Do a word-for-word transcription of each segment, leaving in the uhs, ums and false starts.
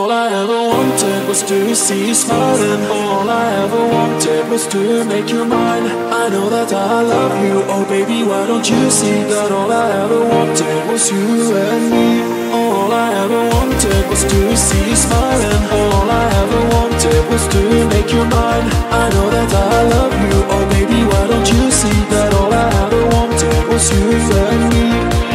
All I ever wanted was to see you smiling. All I ever wanted was to make you mine. I know that I love you, oh baby, why don't you see that all I ever wanted was you and me. All I ever wanted was to see you smiling. All I ever wanted was to make you mine. I know that I love you, oh baby, why don't you see that all I ever wanted was you and me.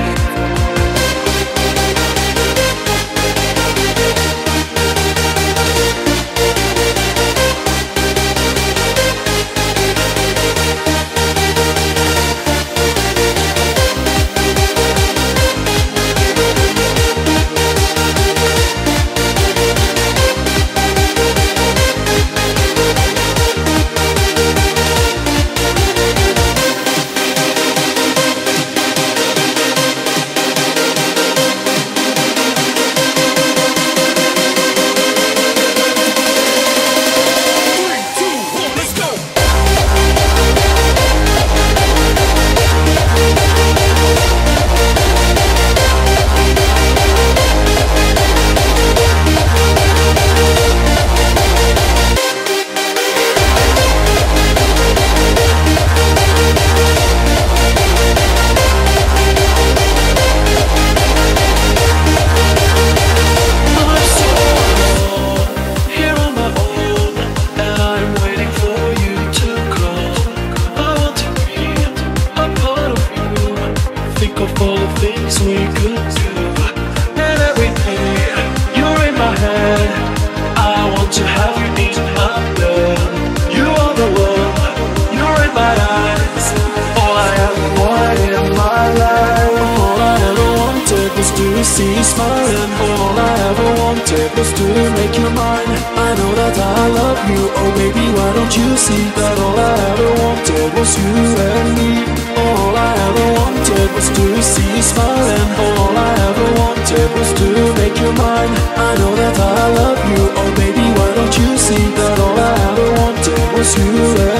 See you smiling. All I ever wanted was to make you mine. I know that I love you, oh baby, why don't you see that all I ever wanted was you and me. All I ever wanted was to see you smiling. All I ever wanted was to make you mine. I know that I love you, oh baby, why don't you see that all I ever wanted was you and me.